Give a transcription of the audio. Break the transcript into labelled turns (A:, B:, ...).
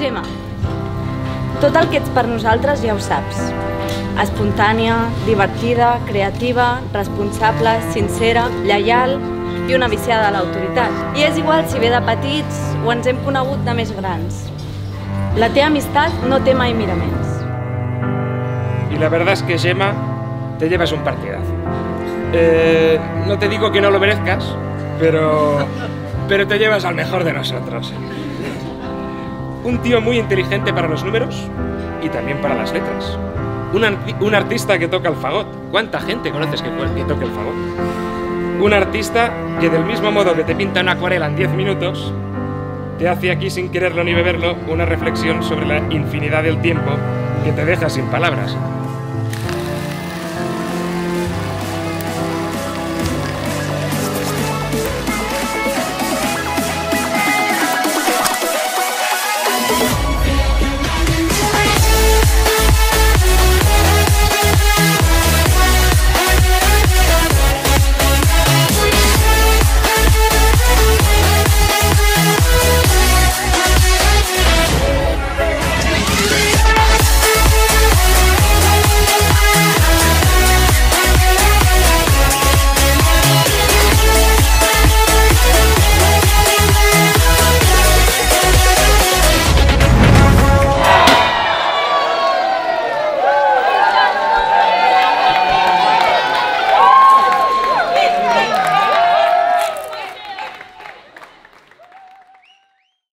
A: Gemma, tot el que ets per nosaltres ja ho saps. Espontània, divertida, creativa, responsable, sincera, lleial i una viciada de l'autoritat. I és igual si ve de petits o ens hem conegut de més grans. La teva amistat no té mai miraments.
B: Y la verdad es que, Gemma, te llevas un partidazo. No te digo que no lo merezcas, pero te llevas al mejor de nosotros. Un tío muy inteligente para los números y también para las letras. Un artista que toca el fagot. ¿Cuánta gente conoces que toque el fagot? Un artista que, del mismo modo que te pinta una acuarela en 10 minutos, te hace aquí, sin quererlo ni beberlo, una reflexión sobre la infinidad del tiempo que te deja sin palabras.